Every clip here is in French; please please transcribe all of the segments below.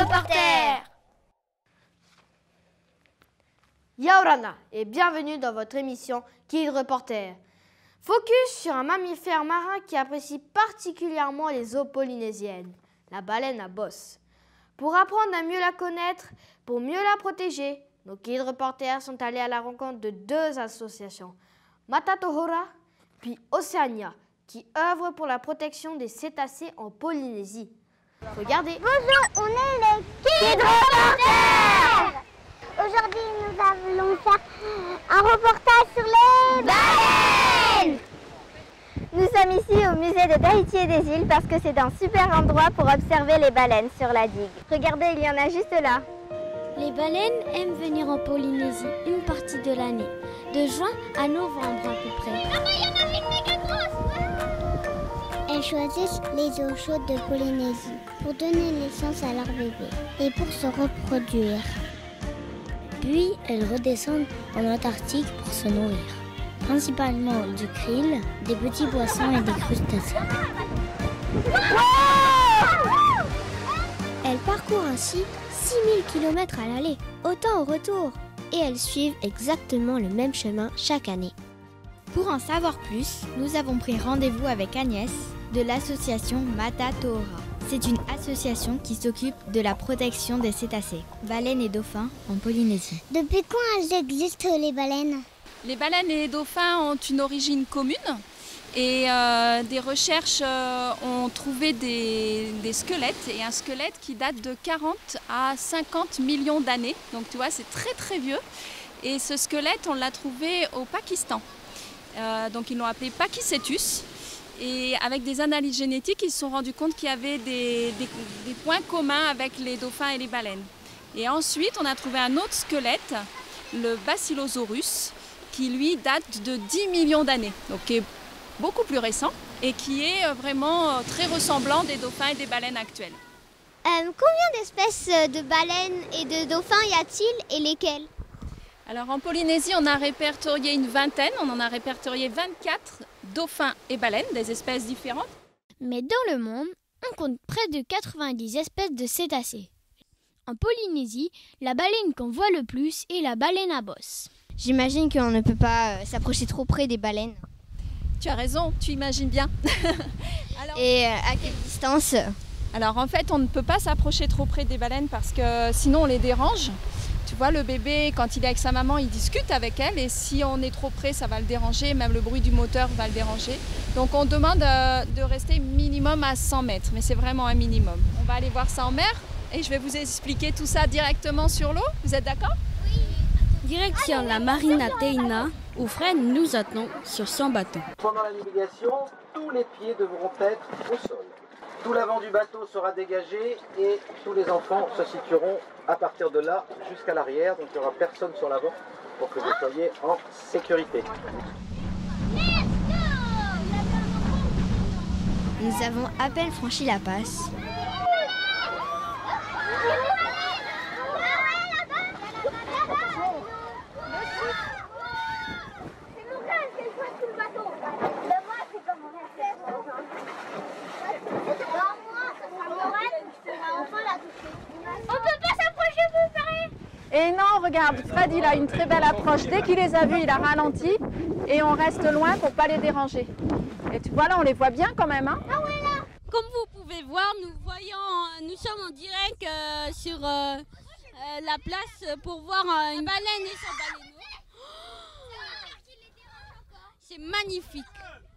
Reporter. Yaorana et bienvenue dans votre émission Kid Reporter. Focus sur un mammifère marin qui apprécie particulièrement les eaux polynésiennes, la baleine à bosse. Pour apprendre à mieux la connaître, pour mieux la protéger, nos Kid Reporters sont allés à la rencontre de deux associations, Matatohora puis Océania, qui œuvrent pour la protection des cétacés en Polynésie. Regardez. Bonjour, on est les Kid Reporters. Aujourd'hui, nous allons faire un reportage sur les baleines. Nous sommes ici au musée de Tahiti et des îles parce que c'est un super endroit pour observer les baleines sur la digue. Regardez, il y en a juste là. Les baleines aiment venir en Polynésie une partie de l'année, de juin à novembre à peu près. Elles choisissent les eaux chaudes de Polynésie pour donner naissance à leurs bébés et pour se reproduire. Puis elles redescendent en Antarctique pour se nourrir, principalement du krill, des petits poissons et des crustacés. Elles parcourent ainsi 6000 km à l'aller, autant au retour. Et elles suivent exactement le même chemin chaque année. Pour en savoir plus, nous avons pris rendez-vous avec Agnès de l'association Matatohora. C'est une association qui s'occupe de la protection des cétacés, baleines et dauphins en Polynésie. Depuis quand elles existent, les baleines ? Les baleines et les dauphins ont une origine commune et des recherches ont trouvé des squelettes et un squelette qui date de 40 à 50 millions d'années. Donc tu vois, c'est très très vieux. Et ce squelette, on l'a trouvé au Pakistan. Donc ils l'ont appelé Pachycetus. Et avec des analyses génétiques, ils se sont rendus compte qu'il y avait des points communs avec les dauphins et les baleines. Et ensuite, on a trouvé un autre squelette, le Basilosaurus, qui lui date de 10 millions d'années, donc qui est beaucoup plus récent et qui est vraiment très ressemblant des dauphins et des baleines actuelles. Combien d'espèces de baleines et de dauphins y a-t-il et lesquelles ? Alors en Polynésie, on a répertorié une vingtaine, on en a répertorié 24 dauphins et baleines, des espèces différentes. Mais dans le monde, on compte près de 90 espèces de cétacés. En Polynésie, la baleine qu'on voit le plus est la baleine à bosse. J'imagine qu'on ne peut pas s'approcher trop près des baleines. Tu as raison, tu imagines bien. Et à quelle distance ? Alors en fait, on ne peut pas s'approcher trop près des baleines parce que sinon on les dérange. Tu vois, le bébé, quand il est avec sa maman, il discute avec elle et si on est trop près, ça va le déranger, même le bruit du moteur va le déranger. Donc on demande de rester minimum à 100 mètres, mais c'est vraiment un minimum. On va aller voir ça en mer et je vais vous expliquer tout ça directement sur l'eau. Vous êtes d'accord ? Direction la Marina Teina, où Fred nous attend sur son bateau. Pendant la navigation, tous les pieds devront être au sol. Tout l'avant du bateau sera dégagé et tous les enfants se situeront à partir de là jusqu'à l'arrière. Donc il n'y aura personne sur l'avant pour que vous soyez en sécurité. Nous avons à peine franchi la passe. Et non, regarde, Fred, il a une très belle approche. Dès qu'il les a vus, il a ralenti et on reste loin pour ne pas les déranger. Et tu vois, là, on les voit bien quand même. Hein. Comme vous pouvez voir, nous sommes en direct sur la place pour voir une baleine et son baleineau. C'est magnifique.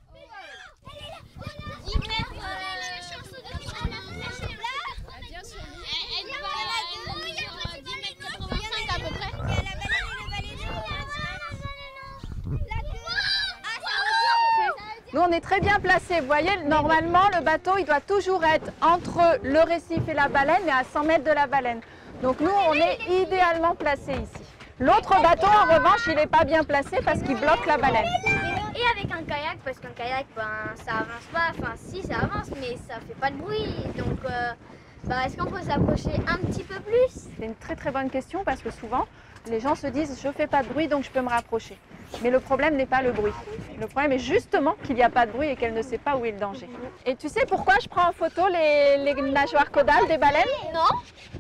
Nous, on est très bien placés. Vous voyez, normalement, le bateau, il doit toujours être entre le récif et la baleine et à 100 mètres de la baleine. Donc nous, on est idéalement placés ici. L'autre bateau, en revanche, il n'est pas bien placé parce qu'il bloque la baleine. Et avec un kayak, parce qu'un kayak, ça avance pas. Enfin, si, ça avance, mais ça fait pas de bruit. Donc, est-ce qu'on peut s'approcher un petit peu plus ? C'est une très très bonne question parce que souvent, les gens se disent « je fais pas de bruit, donc je peux me rapprocher ». Mais le problème n'est pas le bruit. Le problème est justement qu'il n'y a pas de bruit et qu'elle ne sait pas où est le danger. Et tu sais pourquoi je prends en photo les nageoires caudales des baleines ? Non.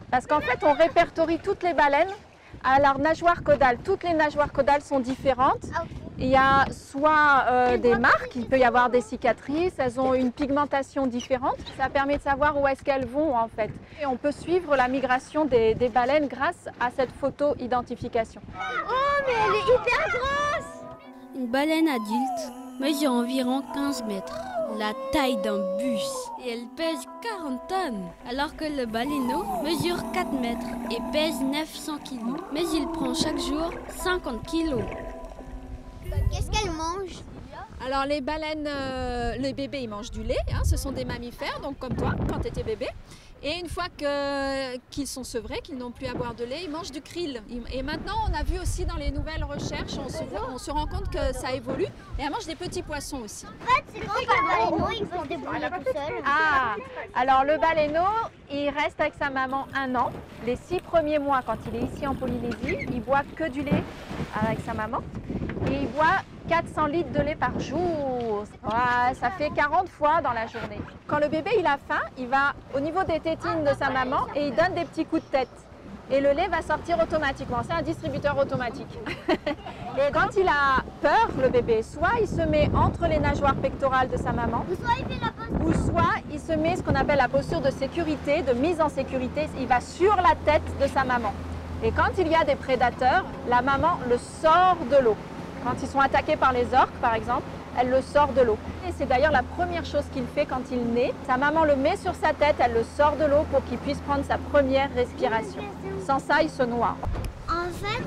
Parce qu'en fait, on répertorie toutes les baleines à leur nageoire caudale. Toutes les nageoires caudales sont différentes. Il y a soit des marques, il peut y avoir des cicatrices, elles ont une pigmentation différente. Ça permet de savoir où est-ce qu'elles vont en fait. Et on peut suivre la migration des baleines grâce à cette photo-identification. Oh, mais elle est hyper grosse! Une baleine adulte mesure environ 15 mètres, la taille d'un bus, et elle pèse 40 tonnes, alors que le baleineau mesure 4 mètres et pèse 900 kg. Mais il prend chaque jour 50 kg. Qu'est-ce qu'elle mange? Alors les baleines, les bébés, ils mangent du lait, hein, ce sont des mammifères, donc comme toi quand tu étais bébé. Et une fois qu'ils sont sevrés, qu'ils n'ont plus à boire de lait, ils mangent du krill. Et maintenant, on a vu aussi dans les nouvelles recherches, on se rend compte que ça évolue. Et elles mangent des petits poissons aussi. En fait, c'est quand le baleineau, il peut se débrouiller tout seul. Ah, alors le baleineau, il reste avec sa maman 1 an. Les 6 premiers mois, quand il est ici en Polynésie, il boit que du lait avec sa maman. Et il boit 400 litres de lait par jour. Ouais, ça fait 40 fois dans la journée. Quand le bébé il a faim, il va au niveau des tétines de sa maman et il donne des petits coups de tête. Et le lait va sortir automatiquement. C'est un distributeur automatique. Et quand il a peur, le bébé, soit il se met entre les nageoires pectorales de sa maman, ou soit il se met ce qu'on appelle la posture de sécurité, de mise en sécurité. Il va sur la tête de sa maman. Et quand il y a des prédateurs, la maman le sort de l'eau. Quand ils sont attaqués par les orques, par exemple, elle le sort de l'eau. Et c'est d'ailleurs la première chose qu'il fait quand il naît. Sa maman le met sur sa tête, elle le sort de l'eau pour qu'il puisse prendre sa première respiration. Sans ça, il se noie. En fait,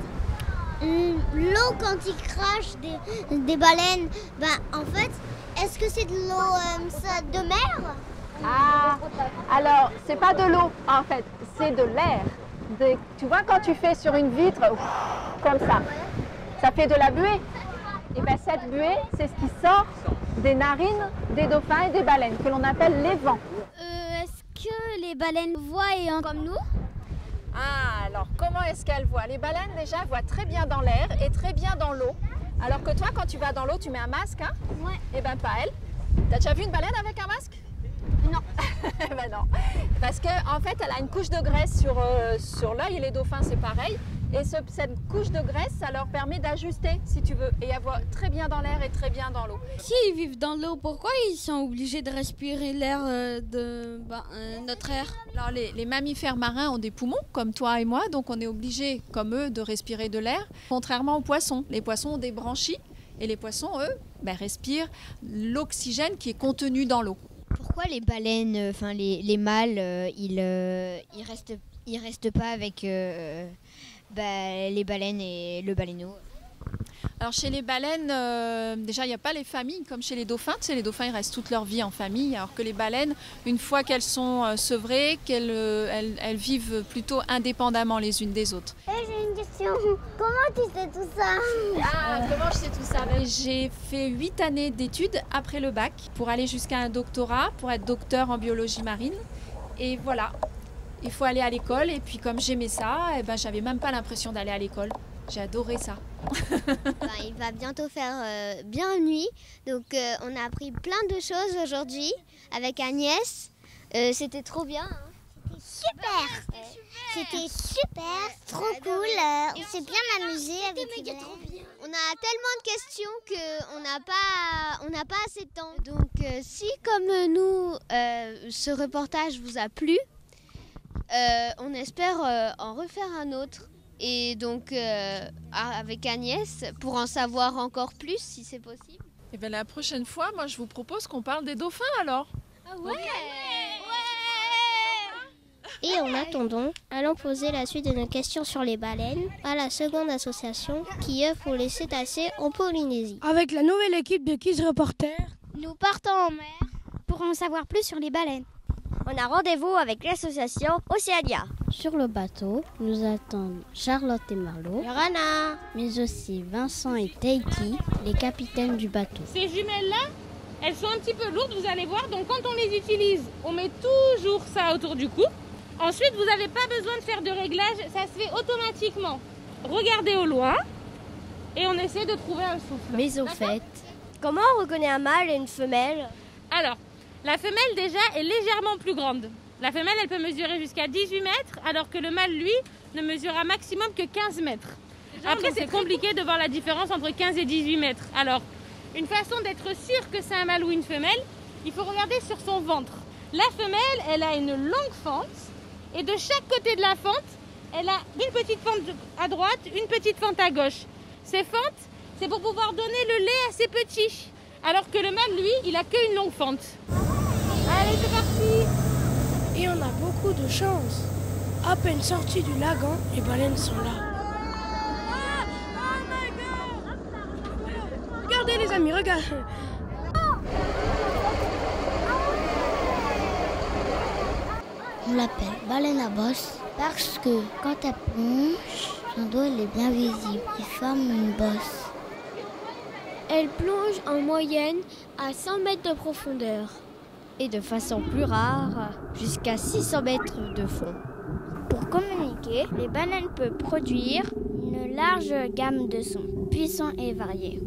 l'eau quand il crache des baleines, en fait, est-ce que c'est de l'eau de mer? Ah, alors c'est pas de l'eau en fait, c'est de l'air. Tu vois quand tu fais sur une vitre, comme ça fait de la buée. Et bien cette buée, c'est ce qui sort des narines des dauphins et des baleines, que l'on appelle les vents. Est-ce que les baleines voient comme nous? Ah, alors comment est-ce qu'elles voient? Les baleines déjà voient très bien dans l'air et très bien dans l'eau. Alors que toi, quand tu vas dans l'eau, tu mets un masque, hein? Ouais. Eh bien pas elle. T'as déjà vu une baleine avec un masque? Non. Ben non. Parce qu'en fait, elle a une couche de graisse sur l'œil et les dauphins, c'est pareil. Et cette couche de graisse, ça leur permet d'ajuster, si tu veux, et elles voient très bien dans l'air et très bien dans l'eau. S'ils vivent dans l'eau, pourquoi ils sont obligés de respirer l'air de notre air? Alors les mammifères marins ont des poumons, comme toi et moi, donc on est obligé, comme eux, de respirer de l'air. Contrairement aux poissons. Les poissons ont des branchies, et les poissons, eux, respirent l'oxygène qui est contenu dans l'eau. Pourquoi les baleines, les mâles, ils restent pas avec les baleines et le baleineau? Alors chez les baleines, déjà il n'y a pas les familles comme chez les dauphins. Tu sais, les dauphins ils restent toute leur vie en famille, alors que les baleines, une fois qu'elles sont sevrées, elles vivent plutôt indépendamment les unes des autres. J'ai une question. Comment tu sais tout ça? Ah, comment je sais tout ça? J'ai fait 8 années d'études après le bac pour aller jusqu'à un doctorat, pour être docteur en biologie marine. Et voilà, il faut aller à l'école. Et puis comme j'aimais ça, j'avais même pas l'impression d'aller à l'école. J'ai adoré ça. Il va bientôt faire bien nuit, donc on a appris plein de choses aujourd'hui avec Agnès. C'était trop bien. Hein. C'était super, trop cool. On s'est bien amusé avec les baleines. On a tellement de questions qu'on n'a pas assez de temps. Donc si comme nous, ce reportage vous a plu, on espère en refaire un autre. Et donc, avec Agnès, pour en savoir encore plus, si c'est possible. Et bien la prochaine fois, moi je vous propose qu'on parle des dauphins alors. Ah ouais. Et en attendant, allons poser la suite de nos questions sur les baleines à la seconde association qui œuvre pour les cétacés en Polynésie. Avec la nouvelle équipe de Kids Reporter, nous partons en mer pour en savoir plus sur les baleines. On a rendez-vous avec l'association Océania. Sur le bateau, nous attendent Charlotte et Marlo, Yorana, mais aussi Vincent et Teiki, les capitaines du bateau. Ces jumelles-là, elles sont un petit peu lourdes, vous allez voir. Donc quand on les utilise, on met toujours ça autour du cou. Ensuite, vous n'avez pas besoin de faire de réglage, ça se fait automatiquement. Regardez au loin et on essaie de trouver un souffle. Mais au fait, comment on reconnaît un mâle et une femelle? Alors, la femelle déjà est légèrement plus grande. La femelle, elle peut mesurer jusqu'à 18 mètres, alors que le mâle, lui, ne mesurera maximum que 15 mètres. Après, c'est compliqué de voir la différence entre 15 et 18 mètres. Alors, une façon d'être sûr que c'est un mâle ou une femelle, il faut regarder sur son ventre. La femelle, elle a une longue fente, et de chaque côté de la fente, elle a une petite fente à droite, une petite fente à gauche. Ces fentes, c'est pour pouvoir donner le lait à ses petits. Alors que le mâle, lui, il a qu'une longue fente. Allez, c'est parti! Et on a beaucoup de chance. À peine sortis du lagon, les baleines sont là. Regardez les amis, regardez. On l'appelle baleine à bosse parce que quand elle plonge, son dos il est bien visible. Il forme une bosse. Elle plonge en moyenne à 100 mètres de profondeur et de façon plus rare jusqu'à 600 mètres de fond. Pour communiquer, les baleines peuvent produire une large gamme de sons, puissants et variés.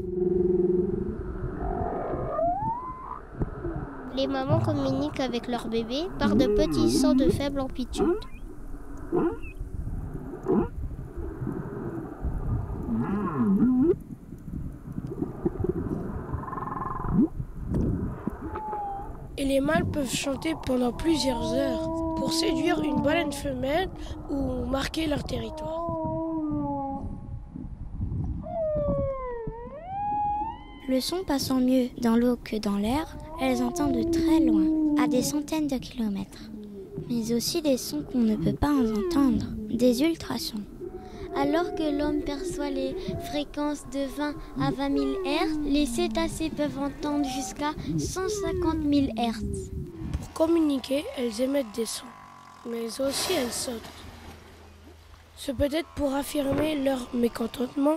Les mamans communiquent avec leurs bébés par de petits sons de faible amplitude. Et les mâles peuvent chanter pendant plusieurs heures pour séduire une baleine femelle ou marquer leur territoire. Le son passant mieux dans l'eau que dans l'air, elles entendent de très loin, à des centaines de kilomètres. Mais aussi des sons qu'on ne peut pas entendre, des ultrasons. Alors que l'homme perçoit les fréquences de 20 à 20 000 Hz, les cétacés peuvent entendre jusqu'à 150 000 Hz. Pour communiquer, elles émettent des sons, mais aussi elles sautent. C'est peut-être pour affirmer leur mécontentement,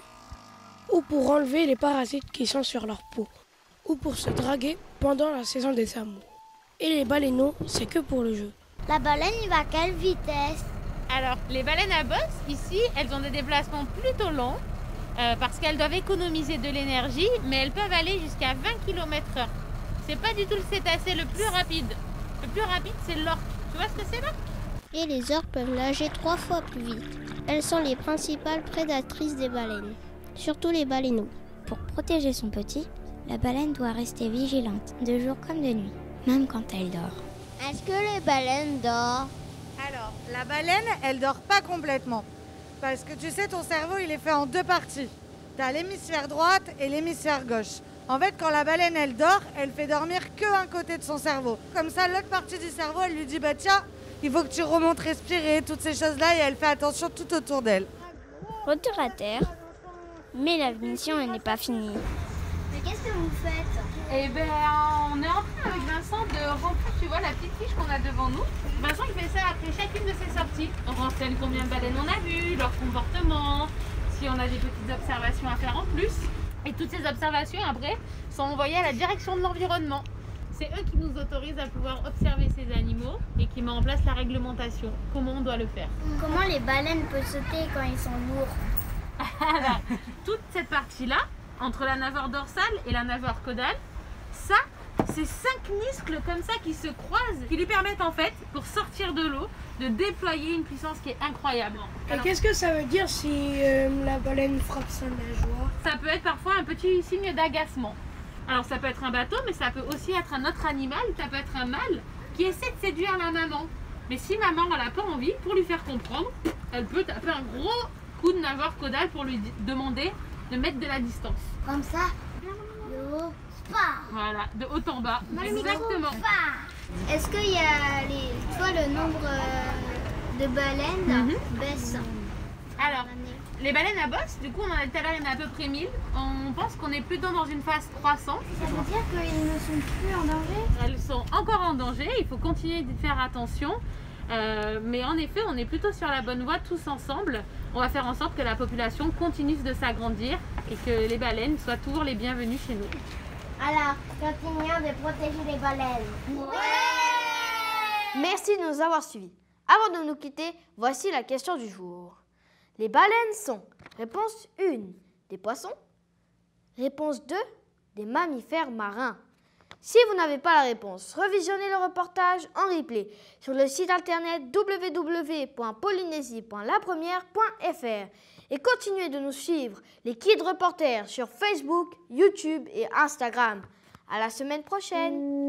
ou pour enlever les parasites qui sont sur leur peau, ou pour se draguer pendant la saison des amours. Et les baleineaux, c'est que pour le jeu. La baleine, il va à quelle vitesse? Alors, les baleines à bosse, ici, elles ont des déplacements plutôt longs parce qu'elles doivent économiser de l'énergie, mais elles peuvent aller jusqu'à 20 km/h. C'est pas du tout le cétacé le plus rapide. Le plus rapide, c'est l'orque. Tu vois ce que c'est, l'orque? Et les orques peuvent nager 3 fois plus vite. Elles sont les principales prédatrices des baleines, surtout les baleineaux. Pour protéger son petit, la baleine doit rester vigilante, de jour comme de nuit, même quand elle dort. Est-ce que les baleines dorment? Alors, la baleine, elle dort pas complètement. Parce que tu sais, ton cerveau, il est fait en 2 parties. Tu as l'hémisphère droite et l'hémisphère gauche. En fait, quand la baleine, elle dort, elle fait dormir qu'un côté de son cerveau. Comme ça, l'autre partie du cerveau, elle lui dit, bah tiens, il faut que tu remontes respirer, toutes ces choses-là, et elle fait attention tout autour d'elle. Retour à terre, mais la mission n'est pas finie. Mais qu'est-ce que vous faites? Eh ben, on est en train avec Vincent de remplir, tu vois, la petite fiche qu'on a devant nous. Vincent, il fait ça après chacune de ses sorties. On renseigne combien de baleines on a vues, leur comportement, si on a des petites observations à faire en plus. Et toutes ces observations, après, sont envoyées à la direction de l'environnement. C'est eux qui nous autorisent à pouvoir observer ces animaux et qui mettent en place la réglementation. Comment on doit le faire. Comment les baleines peuvent sauter quand ils sont lourds? Alors, toute cette partie-là, entre la nageoire dorsale et la nageoire caudale, ça, c'est 5 muscles comme ça qui se croisent, qui lui permettent en fait, pour sortir de l'eau, de déployer une puissance qui est incroyable. Et qu'est-ce que ça veut dire si la baleine frappe sa nageoire? Ça peut être parfois un petit signe d'agacement. Alors ça peut être un bateau, mais ça peut aussi être un autre animal, ça peut être un mâle qui essaie de séduire la maman. Mais si maman n'a pas envie, pour lui faire comprendre, elle peut taper un gros coup de nageoire caudale pour lui demander de mettre de la distance. Comme ça? Voilà, de haut en bas. Exactement. Est-ce qu'il y a tu vois, le nombre de baleines baisse? Alors, les baleines à bosse, du coup, on en a tout à l'heure, il y en a à peu près 1000. On pense qu'on est plutôt dans une phase croissante. Ça veut dire qu'ils ne sont plus en danger? Elles sont encore en danger, il faut continuer de faire attention. Mais en effet, on est plutôt sur la bonne voie tous ensemble. On va faire en sorte que la population continue de s'agrandir et que les baleines soient toujours les bienvenues chez nous. Alors, continuons de protéger les baleines. Ouais! Merci de nous avoir suivis. Avant de nous quitter, voici la question du jour. Les baleines sont, réponse 1, des poissons. Réponse 2, des mammifères marins. Si vous n'avez pas la réponse, revisionnez le reportage en replay sur le site internet www.polynésie.lapremière.fr et continuez de nous suivre, les Kids Reporters, sur Facebook, YouTube et Instagram. À la semaine prochaine!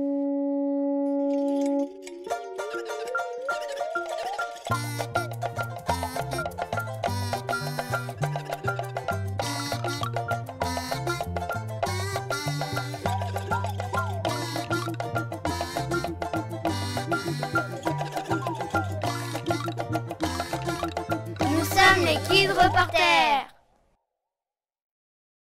Nous sommes les Kids Reporters.